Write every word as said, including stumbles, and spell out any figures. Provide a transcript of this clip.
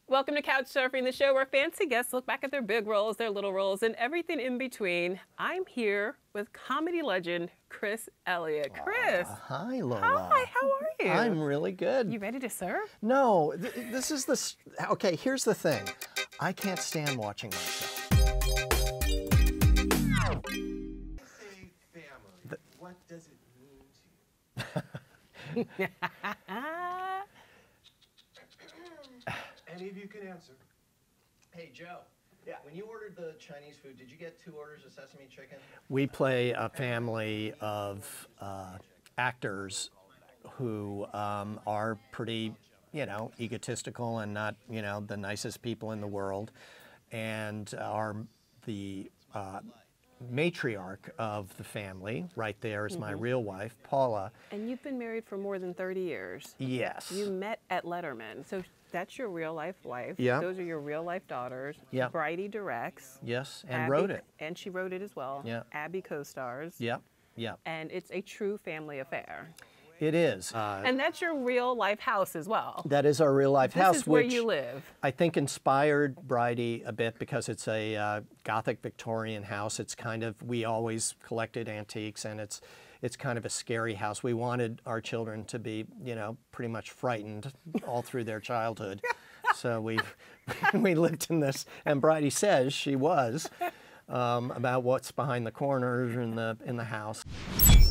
Welcome to Couch Surfing, the show where fancy guests look back at their big roles, their little roles, and everything in between. I'm here with comedy legend Chris Elliott. Chris. Uh, hi, Lola. Hi, how are you? I'm really good. You ready to surf? No, th this is the... Okay, here's the thing. I can't stand watching myself. Say family, the, what does it mean to you? Any of you can answer. Hey, Joe. Yeah. When you ordered the Chinese food, did you get two orders of sesame chicken? We play a family of uh, actors who um, are pretty, you know, egotistical and not, you know, the nicest people in the world. And are the uh, matriarch of the family, right there is my mm-hmm. real wife, Paula. And you've been married for more than thirty years. Yes. You met at Letterman. So that's your real life wife. Yeah. Those are your real life daughters. Yeah. Bridie directs. Yes, and Abby, wrote it. And she wrote it as well. Yeah. Abby co-stars. Yeah, yeah. And it's a true family affair. It is. Uh, and that's your real life house as well. That is our real life this house, is where which you live. I think inspired Bridie a bit because it's a uh, Gothic Victorian house. It's kind of, we always collected antiques, and it's it's kind of a scary house. We wanted our children to be, you know, pretty much frightened all through their childhood. So we we lived in this, and Bridie says she was, um, about what's behind the corners in the in the house.